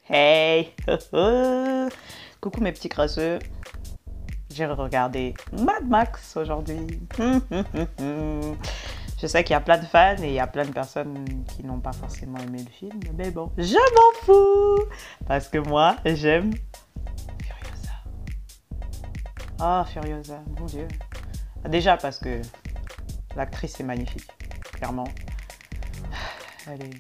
Hey! Coucou mes petits crasseux. J'ai regardé Mad Max aujourd'hui. Je sais qu'il y a plein de fans et il y a plein de personnes qui n'ont pas forcément aimé le film. Mais bon, je m'en fous! Parce que moi, j'aime Furiosa. Ah, Furiosa, mon Dieu. Déjà parce que l'actrice est magnifique, clairement. Elle est...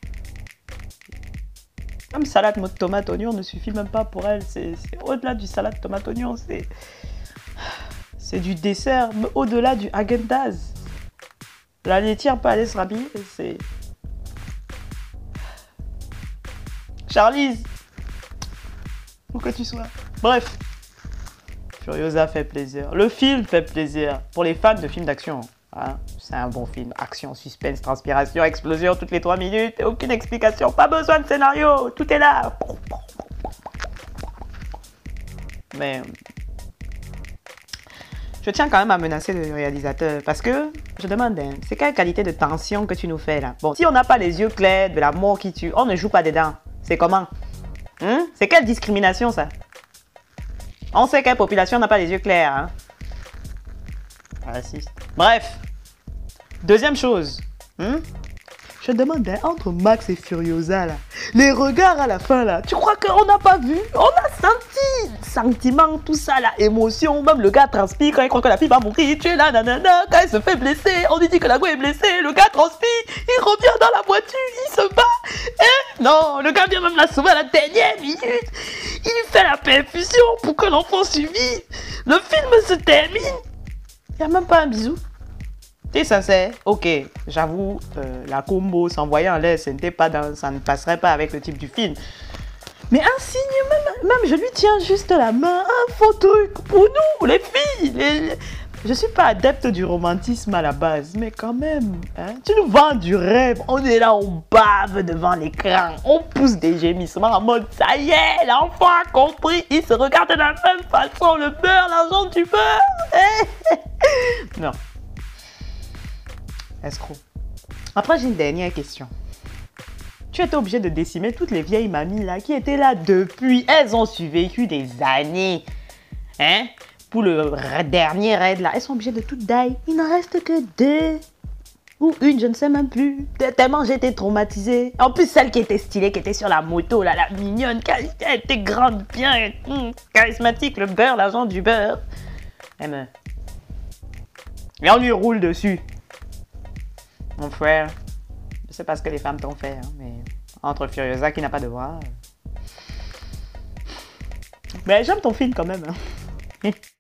Même salade tomate oignon ne suffit même pas pour elle. C'est au-delà du salade tomate oignon. C'est du dessert, au-delà du Häagen-Dazs. La laitière peut aller se rhabiller. C'est... Charlize, où que tu sois. Bref, Furiosa fait plaisir. Le film fait plaisir. Pour les fans de films d'action, hein, c'est un bon film. Action, suspense, transpiration, explosion toutes les 3 minutes. Aucune explication, pas besoin de scénario. Tout est là. Mais je tiens quand même à menacer le réalisateur parce que je demande, hein, c'est quelle qualité de tension que tu nous fais là? Bon, si on n'a pas les yeux clairs, de la mort qui tue, on ne joue pas dedans. C'est comment? C'est quelle discrimination ça? On sait quelle population n'a pas les yeux clairs. Hein? Raciste. Bref. Deuxième chose. Je demande, entre Max et Furiosa là, les regards à la fin là, tu crois qu'on n'a pas vu? On a senti sentiment, tout ça là, émotion, même le gars transpire quand il croit que la fille va mourir, tu es là, nanana, quand elle se fait blesser, on lui dit que la go est blessée, le gars transpire, il revient dans la voiture, il se bat, et non, le gars vient même la sauver à la dernière minute, il lui fait la perfusion pour que l'enfant survive, le film se termine, il n'y a même pas un bisou. T'es sincère? Ok, j'avoue, la combo s'envoyer en l'air, ça ne passerait pas avec le type du film. Mais un signe, même je lui tiens juste la main, un faux truc pour nous, les filles. Je suis pas adepte du romantisme à la base, mais quand même, hein, tu nous vends du rêve. On est là, on bave devant l'écran, on pousse des gémissements en mode ça y est, l'enfant a compris, il se regarde de la même façon, le beurre, l'argent du beurre. Non. Escroc. Après, j'ai une dernière question. Tu étais obligé de décimer toutes les vieilles mamies là qui étaient là depuis. Elles ont survécu des années. Hein? Pour le dernier raid là, elles sont obligées de tout die. Il n'en reste que 2. Ou une, je ne sais même plus. Tellement j'étais traumatisée. En plus, celle qui était stylée, qui était sur la moto là, la mignonne, qui était grande, bien, charismatique, le beurre, l'argent du beurre. Elle meurt. Et on lui roule dessus. Mon frère, je sais pas ce que les femmes t'ont fait, hein, mais entre Furiosa qui n'a pas de voix. Mais j'aime ton film quand même. Hein.